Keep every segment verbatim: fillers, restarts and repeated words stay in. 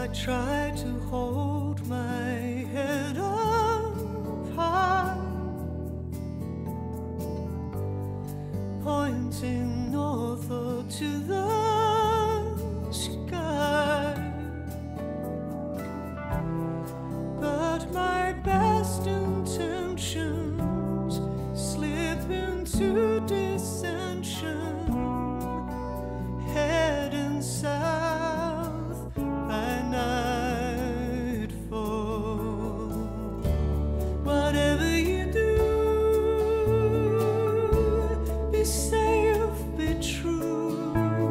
I try to hold my head up high, pointing north or to the sky. But my best intentions slip into dissension, heading south by nightfall. Whatever you do, be safe, be true,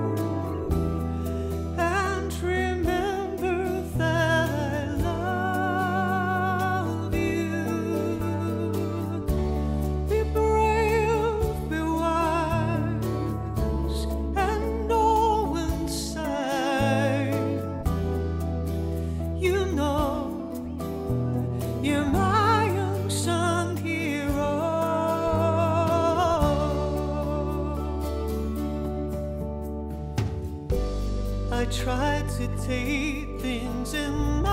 and remember that I love you. Be brave, be wise, and know inside, you know, you're my unsung hero. I tried to take things in